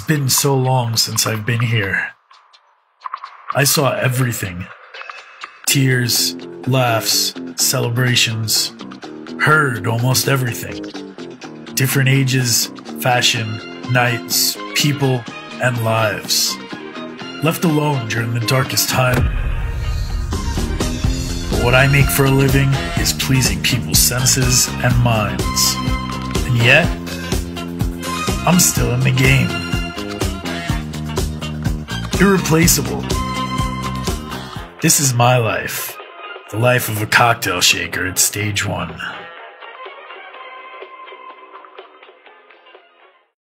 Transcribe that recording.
been so long since I've been here. I saw everything. Tears, laughs, celebrations. Heard almost everything. Different ages, fashion, nights, people, and lives. Left alone during the darkest time. But what I make for a living is pleasing people's senses and minds. And yet, I'm still in the game. Irreplaceable. This is my life. The life of a cocktail shaker at Stage 1.